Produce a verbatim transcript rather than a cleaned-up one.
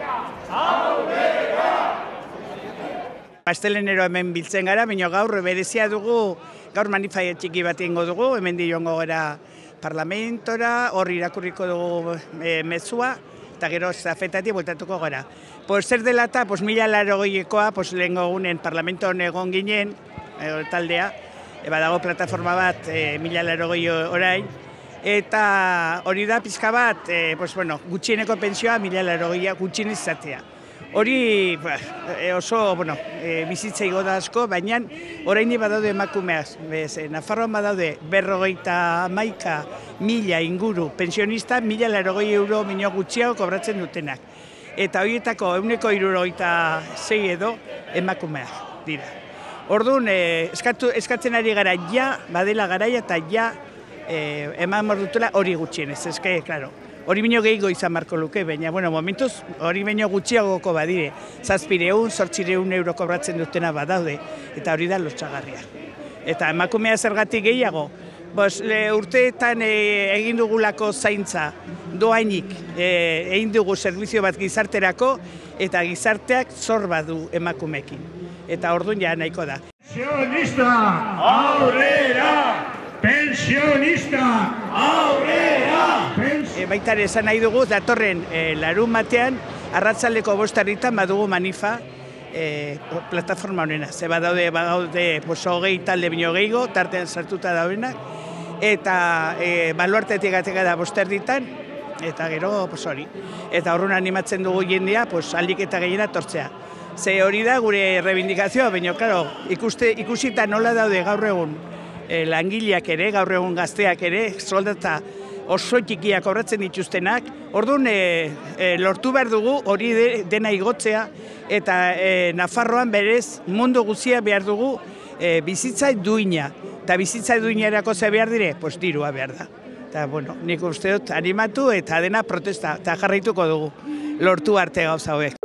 Astelenero hemen biltzen gara, baina gaur berezia dugu, gaur manifaia txiki bat ingo dugu, hemen diongo gara parlamentora, hor irakurriko dugu e, mezua, eta gero zafetatik bueltatuko gara. Pues, zer dela eta, pues, mila larogeikoa, pues, lehen gogunen parlamentoan egon ginen, e, taldea, e, badago plataforma bat, e, mila larogei orain, eta hori da pizka bat, e, pues, bueno, gutxieneko pensioa mila larogeia gutxien izatea. Hori oso, bueno, e, bizitza igo da asko, baina orain badaude emakumeaz. Bez, Nafarroan badaude berrogeita hamaika mila inguru pensionista, mila larogei euro minio gutxiago kobratzen dutenak. Eta horietako ehuneko hirurogeita sei edo emakumeak dira. Orduan, e, eskatu, eskatzen ari gara ja, badela garaia eta ja e, eman mordutela hori gutxienez. Eske, klaro. Hori bino gehiago izan marko luke, baina, bueno, momentuz, hori bino gutxiagoko badire. Zazpireun, zortzireun euro kobratzen dutena badaude, eta hori da lotxagarria. Eta emakumea zergatik gehiago, bos, le, urteetan e, egin dugulako zaintza, doainik, e, egin dugu servizio bat gizarterako, eta gizarteak zor badu emakumekin. Eta orduan ja nahiko da. Pensionista, aurrera! Pensionista, aurrera! E, baita ere esan nahi dugu, datorren e, larun batean, arratzaldeko bostarritan badugu manifa e, plataforma honena. Ze badaude, badaude pues, hogei talde bino gehiago, tartean sartuta daudenak, eta e, baluartetik ateka da bostarritan, eta gero pues, hori. Eta horren animatzen dugu jendea, pues, aldik eta gehiena tortzea. Ze hori da gure rebindikazioa, baina, claro, ikuste, ikusita nola daude gaur egun e, langileak ere, gaur egun gazteak ere, soldata oso txikiak kobratzen dituztenak, orduan e, e, lortu behar dugu hori de, dena igotzea, eta e, Nafarroan berez mundu guzia behar dugu e, bizitza duina. Eta bizitza duinerako ze behar dire, pues dirua behar da. Eta, bueno, nik uste dut animatu eta dena protesta, eta jarraituko dugu lortu arte gauza hauek.